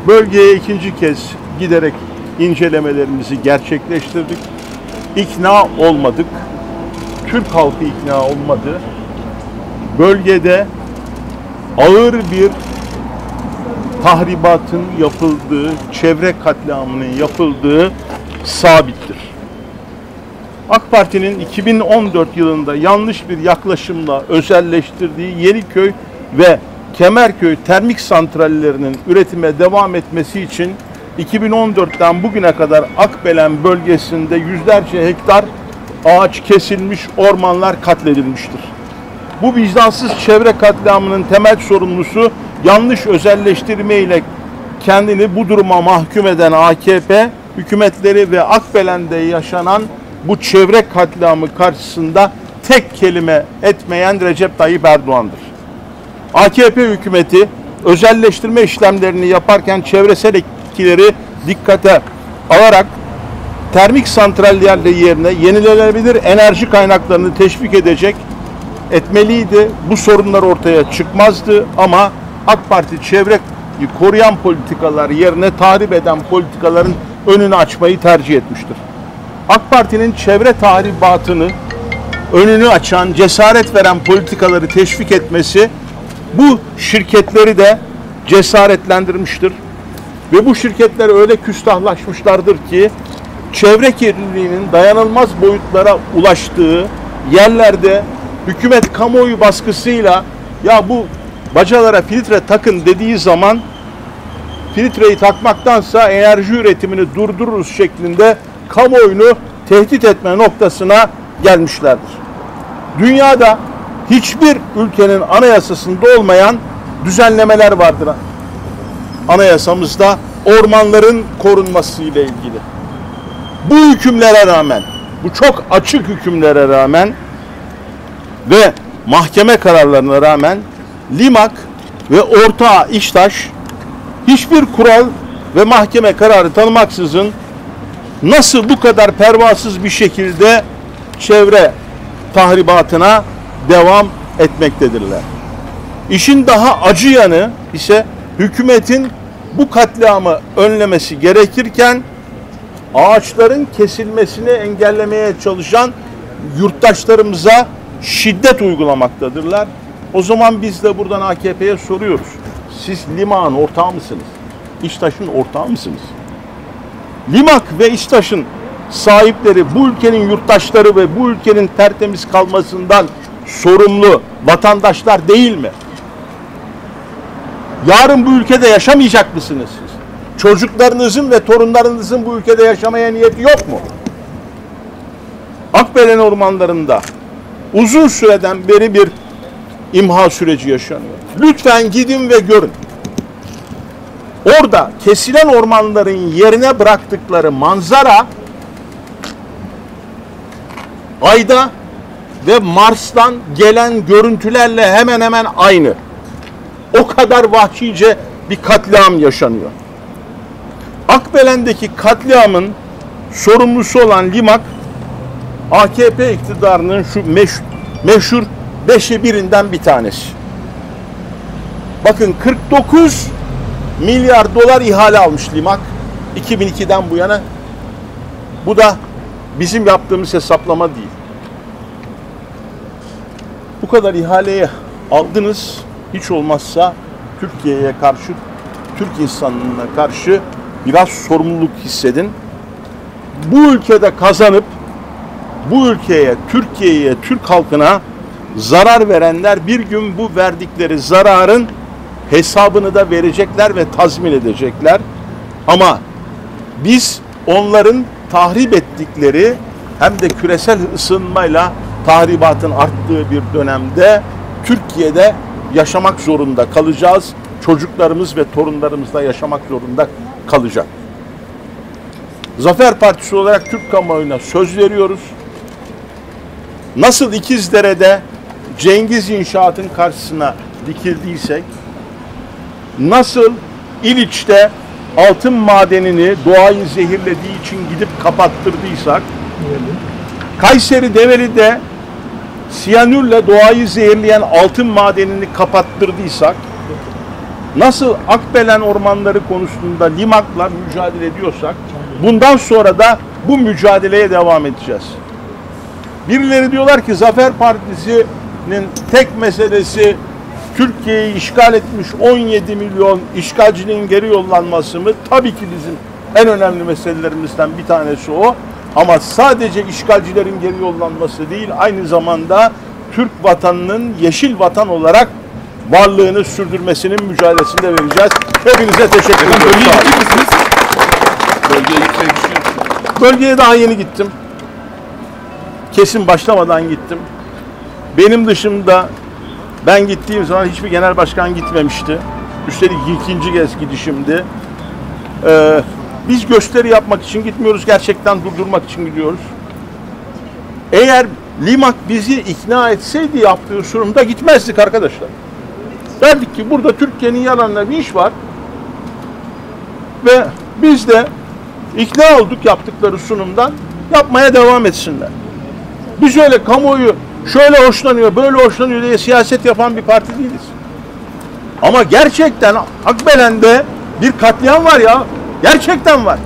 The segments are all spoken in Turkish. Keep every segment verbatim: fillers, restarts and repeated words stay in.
Bölgeye ikinci kez giderek incelemelerimizi gerçekleştirdik. İkna olmadık. Türk halkı ikna olmadı. Bölgede ağır bir tahribatın yapıldığı, çevre katliamının yapıldığı sabittir. AK Parti'nin iki bin on dört yılında yanlış bir yaklaşımla özelleştirdiği Yeniköy ve Kemerköy termik santrallerinin üretime devam etmesi için iki bin on dörtten bugüne kadar Akbelen bölgesinde yüzlerce hektar ağaç kesilmiş, ormanlar katledilmiştir. Bu vicdansız çevre katliamının temel sorumlusu yanlış özelleştirme ile kendini bu duruma mahkum eden A K P hükümetleri ve Akbelen'de yaşanan bu çevre katliamı karşısında tek kelime etmeyen Recep Tayyip Erdoğan'dır. A K P hükümeti özelleştirme işlemlerini yaparken çevresel etkileri dikkate alarak termik santrallerle yerine yenilenebilir enerji kaynaklarını teşvik edecek etmeliydi. Bu sorunlar ortaya çıkmazdı ama AK Parti çevreyi koruyan politikalar yerine tahrip eden politikaların önünü açmayı tercih etmiştir. AK Parti'nin çevre tahribatını önünü açan, cesaret veren politikaları teşvik etmesi bu şirketleri de cesaretlendirmiştir. Ve bu şirketler öyle küstahlaşmışlardır ki çevre kirliliğinin dayanılmaz boyutlara ulaştığı yerlerde hükümet kamuoyu baskısıyla ya bu bacalara filtre takın dediği zaman filtreyi takmaktansa enerji üretimini durdururuz şeklinde kamuoyunu tehdit etme noktasına gelmişlerdir. Dünyada hiçbir ülkenin anayasasında olmayan düzenlemeler vardır. Anayasamızda ormanların korunması ile ilgili. Bu hükümlere rağmen, bu çok açık hükümlere rağmen ve mahkeme kararlarına rağmen Limak ve ortağı İştaş hiçbir kural ve mahkeme kararı tanımaksızın nasıl bu kadar pervasız bir şekilde çevre tahribatına devam etmektedirler. İşin daha acı yanı ise hükümetin bu katliamı önlemesi gerekirken ağaçların kesilmesini engellemeye çalışan yurttaşlarımıza şiddet uygulamaktadırlar. O zaman biz de buradan A K P'ye soruyoruz. Siz Limak'ın ortağı mısınız? İştaş'ın ortağı mısınız? Limak ve İştaş'ın sahipleri bu ülkenin yurttaşları ve bu ülkenin tertemiz kalmasından sorumlu vatandaşlar değil mi? Yarın bu ülkede yaşamayacak mısınız siz? Çocuklarınızın ve torunlarınızın bu ülkede yaşamaya niyeti yok mu? Akbelen ormanlarında uzun süreden beri bir imha süreci yaşanıyor. Lütfen gidin ve görün. Orada kesilen ormanların yerine bıraktıkları manzara Ay'da ve Mars'tan gelen görüntülerle hemen hemen aynı. O kadar vahşice bir katliam yaşanıyor. Akbelen'deki katliamın sorumlusu olan Limak, A K P iktidarının şu meşhur, meşhur beşe birinden bir tanesi. Bakın kırk dokuz milyar dolar ihale almış Limak iki bin ikiden bu yana. Bu da bizim yaptığımız hesaplama değil. Bu kadar ihaleye aldınız, hiç olmazsa Türkiye'ye karşı, Türk insanlığına karşı biraz sorumluluk hissedin. Bu ülkede kazanıp bu ülkeye, Türkiye'ye, Türk halkına zarar verenler bir gün bu verdikleri zararın hesabını da verecekler ve tazmin edecekler. Ama biz onların tahrip ettikleri hem de küresel ısınmayla tahribatın arttığı bir dönemde Türkiye'de yaşamak zorunda kalacağız. Çocuklarımız ve torunlarımızla yaşamak zorunda kalacak. Zafer Partisi olarak Türk kamuoyuna söz veriyoruz. Nasıl İkizdere'de Cengiz İnşaat'ın karşısına dikildiysek, nasıl İliç'te altın madenini doğayı zehirlediği için gidip kapattırdıysak, Kayseri Develi'de siyanürle doğayı zehirleyen altın madenini kapattırdıysak, nasıl Akbelen ormanları konusunda Limak'la mücadele ediyorsak bundan sonra da bu mücadeleye devam edeceğiz. Birileri diyorlar ki Zafer Partisi'nin tek meselesi Türkiye'yi işgal etmiş on yedi milyon işgalcinin geri yollanması mı? Tabii ki bizim en önemli meselelerimizden bir tanesi o. Ama sadece işgalcilerin geri yollanması değil, aynı zamanda Türk vatanının yeşil vatan olarak varlığını sürdürmesinin mücadelesini de vereceğiz. Hepinize teşekkür ederim. Bölgeye gittik misiniz? Bölgeye gitmek düşünüyorsunuz. Bölgeye daha yeni gittim. Kesin başlamadan gittim. Benim dışımda ben gittiğim zaman hiçbir genel başkan gitmemişti. Üstelik ikinci kez gidişimdi. Ee, biz gösteri yapmak için gitmiyoruz. Gerçekten durdurmak için gidiyoruz. Eğer Limak bizi ikna etseydi yaptığı sunumda gitmezdik arkadaşlar. Derdik ki burada Türkiye'nin yararına bir iş var. Ve biz de ikna olduk yaptıkları sunumdan, yapmaya devam etsinler. Biz öyle kamuoyu şöyle hoşlanıyor, böyle hoşlanıyor diye siyaset yapan bir parti değiliz. Ama gerçekten Akbelen'de bir katliam var ya. Gerçekten var.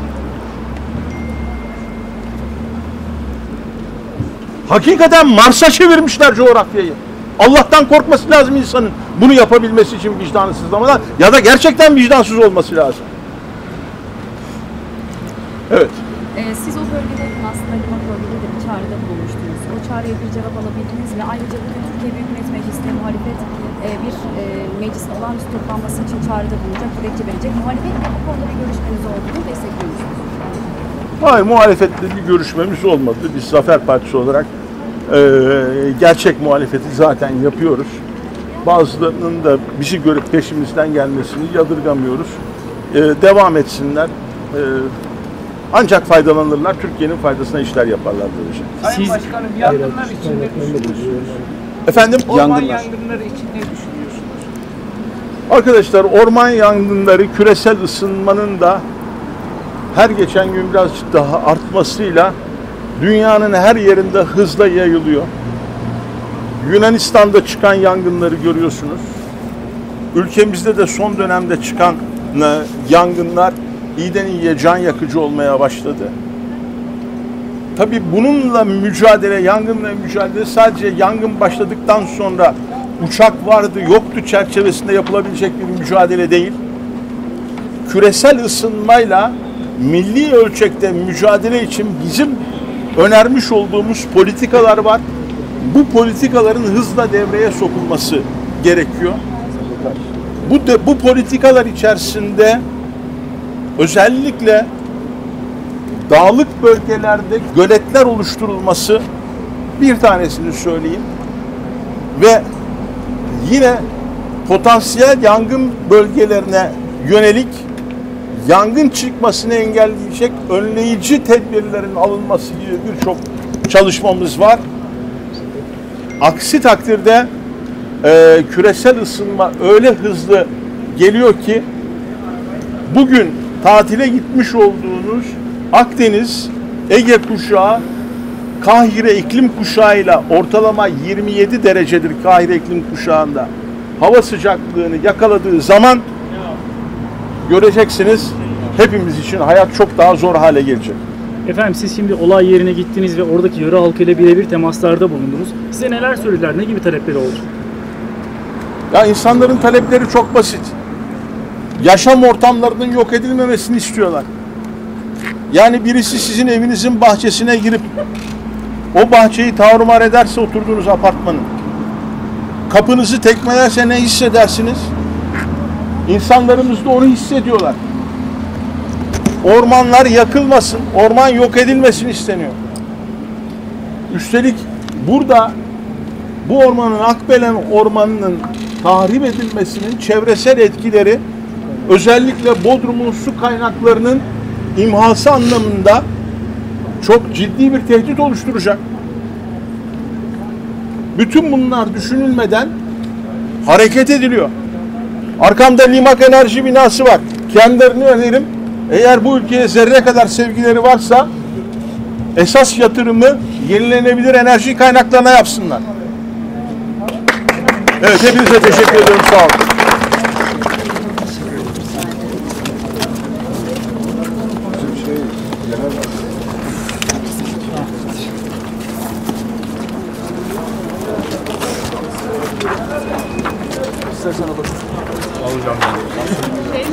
Hakikaten Mars'a çevirmişler coğrafyayı. Allah'tan korkması lazım insanın bunu yapabilmesi için vicdanı sızlamadan, ya da gerçekten vicdansız olması lazım. Evet. Ee, siz o bölgede aslında Limak bölgede de bir çağrıda bulunmuştunuz. O çağrıya bir cevap alabildiniz mi? Ayrıca bugün Türkiye Büyük Millet Meclisi'nde muhalefet e, bir e, meclis olağanüstü toplanması için çağrıda bulunacak, dilekçe verecek. Muhalefetle bu konuda bir görüşmeniz olduğunu destekliyor musunuz? Hayır, muhalefetle bir görüşmemiz olmadı. Biz Zafer Partisi olarak e, gerçek muhalefeti zaten yapıyoruz. Bazılarının da bizi görüp peşimizden gelmesini yadırgamıyoruz. E, devam etsinler. E, Ancak faydalanırlar, Türkiye'nin faydasına işler yaparlar böylece. Sayın Siz- Başkanım, yangınlar için ne düşünüyorsunuz? Efendim? Orman Yangınlar. yangınları için ne düşünüyorsunuz? Arkadaşlar, orman yangınları küresel ısınmanın da her geçen gün birazcık daha artmasıyla dünyanın her yerinde hızla yayılıyor. Yunanistan'da çıkan yangınları görüyorsunuz. Ülkemizde de son dönemde çıkan e, yangınlar iyiden iyiye can yakıcı olmaya başladı. Tabii bununla mücadele, yangınla mücadele sadece yangın başladıktan sonra uçak vardı, yoktu çerçevesinde yapılabilecek bir mücadele değil. Küresel ısınmayla milli ölçekte mücadele için bizim önermiş olduğumuz politikalar var. Bu politikaların hızla devreye sokulması gerekiyor. Bu de, bu politikalar içerisinde özellikle dağlık bölgelerde göletler oluşturulması bir tanesini söyleyeyim. Ve yine potansiyel yangın bölgelerine yönelik yangın çıkmasını engelleyecek önleyici tedbirlerin alınması gibi birçok çalışmamız var. Aksi takdirde e, küresel ısınma öyle hızlı geliyor ki bugün tatile gitmiş olduğunuz Akdeniz, Ege kuşağı, Kahire iklim kuşağıyla ortalama yirmi yedi derecedir Kahire iklim kuşağında. Hava sıcaklığını yakaladığı zaman göreceksiniz, hepimiz için hayat çok daha zor hale gelecek. Efendim, siz şimdi olay yerine gittiniz ve oradaki yöre halkıyla birebir temaslarda bulundunuz. Size neler söylediler, ne gibi talepleri oldu? Ya insanların talepleri çok basit. Yaşam ortamlarının yok edilmemesini istiyorlar. Yani birisi sizin evinizin bahçesine girip o bahçeyi tarumar ederse oturduğunuz apartmanın, kapınızı tekmelerse ne hissedersiniz? İnsanlarımız da onu hissediyorlar. Ormanlar yakılmasın, orman yok edilmesin isteniyor. Üstelik burada bu ormanın, Akbelen Ormanı'nın tahrip edilmesinin çevresel etkileri özellikle Bodrum'un su kaynaklarının imhası anlamında çok ciddi bir tehdit oluşturacak. Bütün bunlar düşünülmeden hareket ediliyor. Arkamda Limak Enerji binası var. Kendilerini öneririm. Eğer bu ülkeye zerre kadar sevgileri varsa esas yatırımı yenilenebilir enerji kaynaklarına yapsınlar. Evet, hepinize teşekkür ediyorum. Sağ olun. Alacağım ben.